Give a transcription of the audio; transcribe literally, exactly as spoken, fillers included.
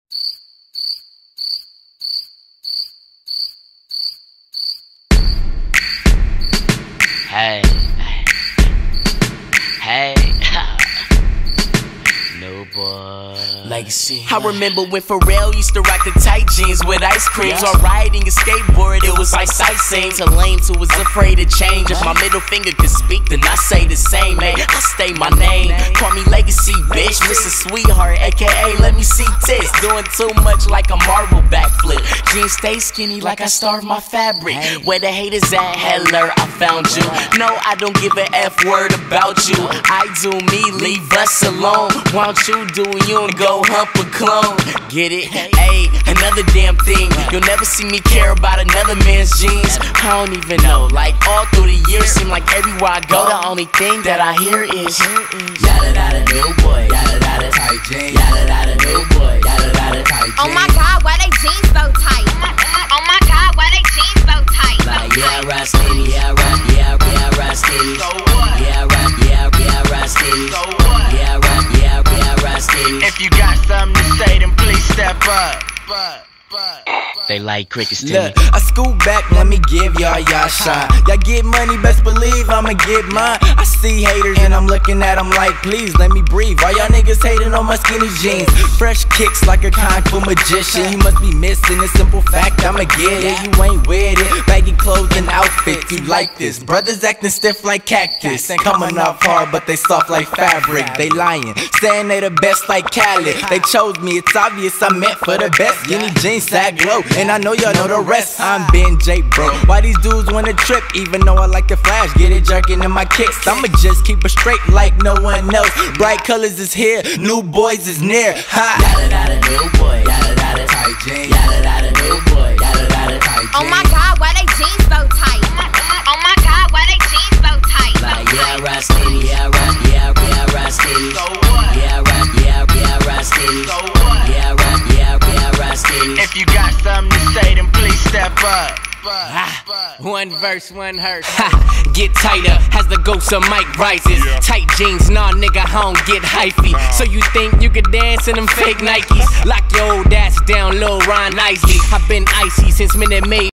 Hey, hey, no boy. Legacy. I remember when Pharrell used to rock the tight jeans with ice creams, or riding a skateboard. It was like sightseeing to lames who was afraid to change. If my middle finger could speak, then I say the same, man. I stay my name. Call me Legacy, bitch. Missus Sweetheart, aka let me see tits. Doing too much like a Marvel backflip. Jeans stay skinny like I starved my fabric. Where the haters at, Heller, I found you. No, I don't give a F word about you. I do me, leave us alone. Why don't you do you and go hump a clone? Get it? Ayy, another damn thing. You'll never see me care about another man's jeans. I don't even know. Like all through the years, seem like everywhere I go, the only thing that I hear is Yada yada new boy, yada yada tight jeans, yada yada new boy, yada yada tight jeans. Oh my God, why they jeans so tight? Oh my God, why they jeans so tight? Like yeah, I ride skinny, yeah, I ride, yeah, yeah, I ride skinny. So what? Yeah, I ride, yeah, yeah, I ride skinny. So what? Yeah, I ride, yeah, yeah, I ride skinny. If you got something to say, then please step up. But, but, but. They like crickets to Look, me. I scoot back, let me give y'all y'all shine. Y'all get money, best believe I'ma get mine. I see haters and I'm looking at them like, please let me breathe. Why y'all niggas hating on my skinny jeans? Fresh kicks like a kung fu magician. You must be missing a simple fact, I'ma get it. You ain't with it, baggy clothes and outfits. You like this, brothers acting stiff like cactus. Coming off hard, but they soft like fabric. They lying, saying they the best like Khaled. They chose me, it's obvious I'm meant for the best. Skinny jeans, sag low, and I know y'all know the rest. I'm Ben J, bro. Why these dudes wanna trip? Even though I like to flash, get it jerking in my kicks. I'ma just keep it straight like no one else. Bright colors is here, new boys is near. Ha! Yada yada new boy, yada yada tight jeans, yada yada new boy, yada yada tight jeans. Oh my God, why they jeans so tight? Oh my God, why they jeans so tight? Like yeah, I ride skinny, yeah, I ride, yeah, yeah, I ride skinny. So what? Yeah, I ride, yeah, yeah, I ride skinny. So what? Yeah, I ride, yeah, yeah, I ride skinny. If you got something to say, then please step up. Ah, one verse, one hurt. Ha, get tighter as the ghost of Mike rises. Tight jeans, nah, nigga, I don't get hyphy. So you think you could dance in them fake Nikes? Lock your old ass down, Lil Ron Isley. I've been icy since Minute Maid.